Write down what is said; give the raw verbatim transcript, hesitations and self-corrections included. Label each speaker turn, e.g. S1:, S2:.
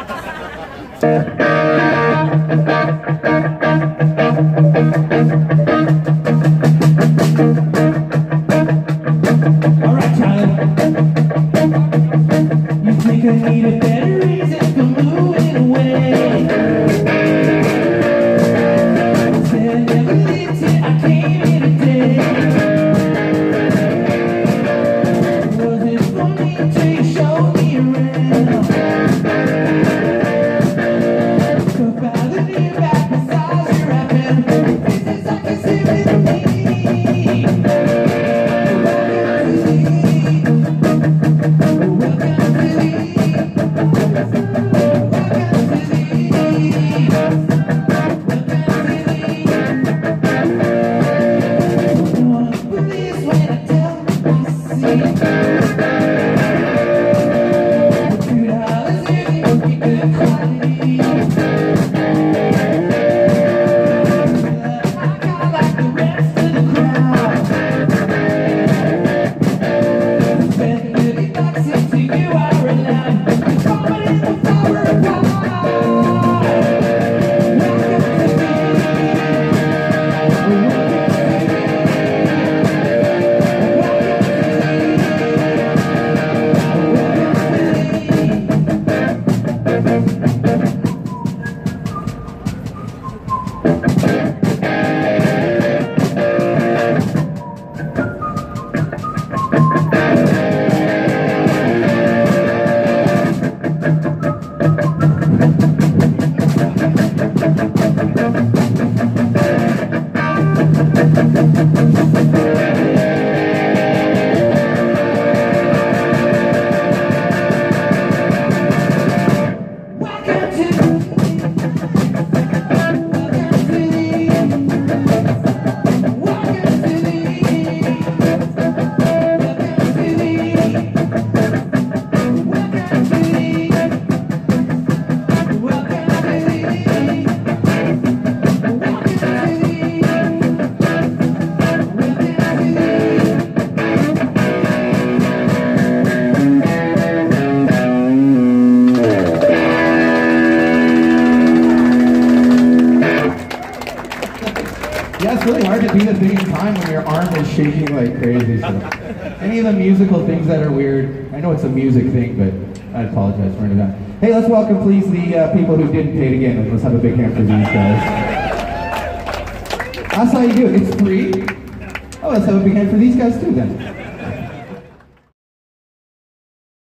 S1: Shaking like crazy. So. Any of the musical things that are weird, I know it's a music thing, but I apologize for any of that. Hey, let's welcome please the uh, people who didn't pay to get in. Let's have a big hand for these guys. That's how you do it. It's free. Oh, let's have a big hand for these guys too then.